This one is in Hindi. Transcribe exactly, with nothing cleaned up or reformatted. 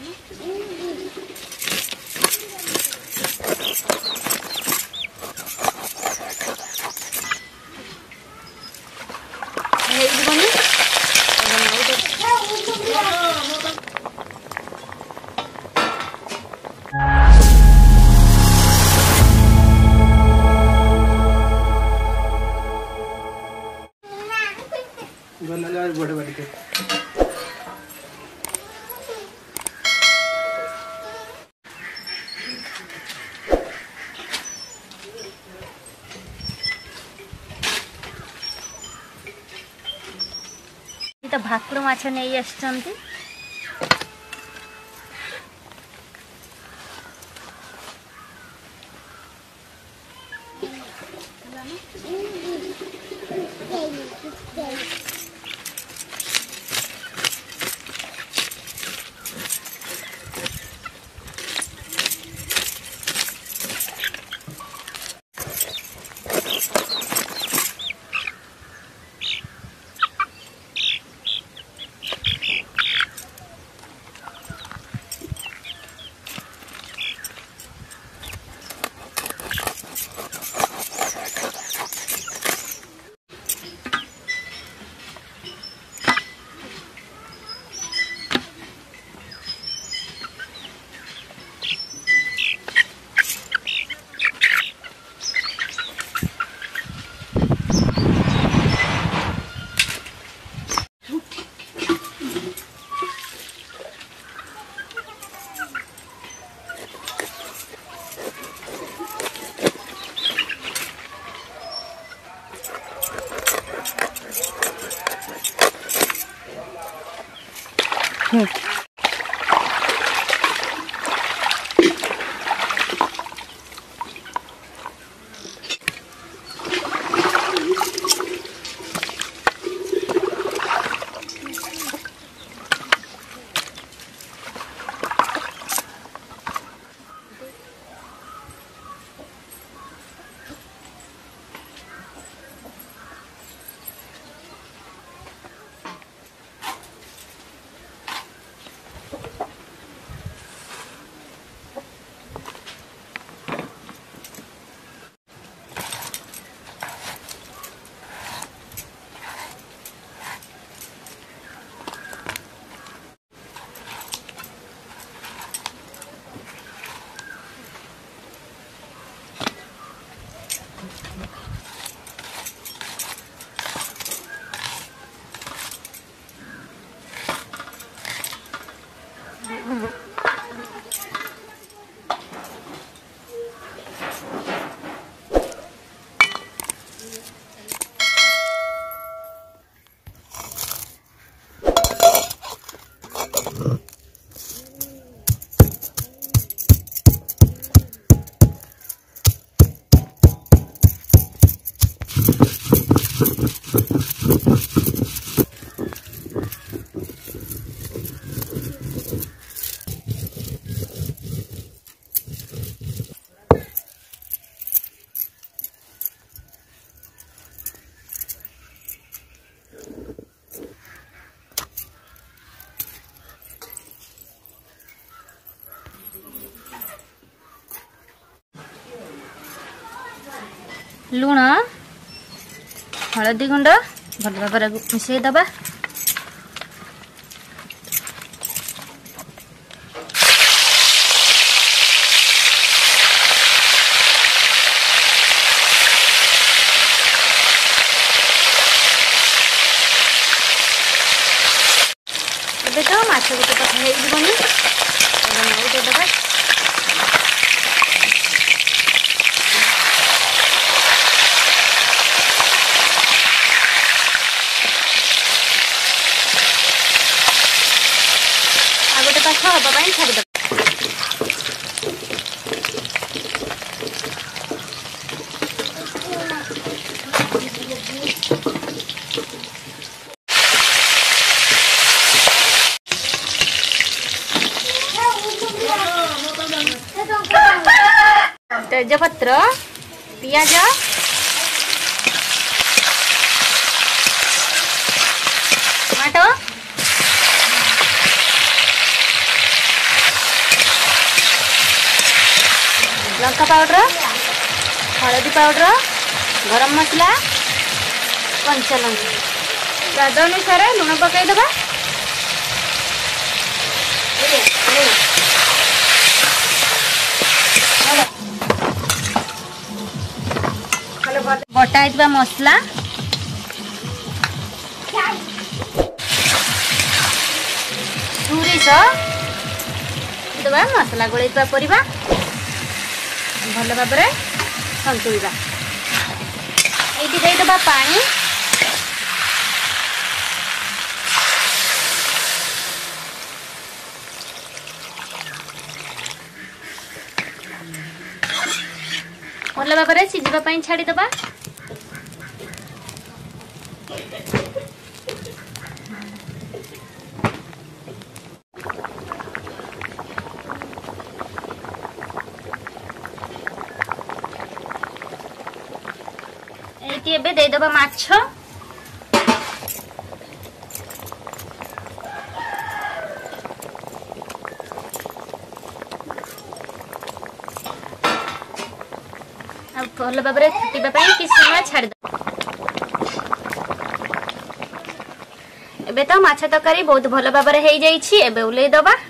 बड़े बड़े के तो भाकुर माछ नहीं आसचंती लुण हलदी गुंड भल भाव मिसई दबा तो माछ गोटे कथा होनी दबा गोटे पाख हाँपाई छाड़ तेजपत्र पियाज टमाटो लंका पाउडर, हलदी पाउडर, गरम मसला, कंचा लंका, स्वाद अनुसार लुण पकईदबा। बटा है मसला सोरिष दबा, मसला गोलैवा परिबा भल भाव सन्तुलिबा। ये देदबा पानी, भल भाव सिझा छाड़ीदबा। ये देदबा माछ, भल भाव फुटा कि समय छाड़। एबे तो माछ तरकारी बहुत भल भाव हो जाइए। एबे उल्लै दबा।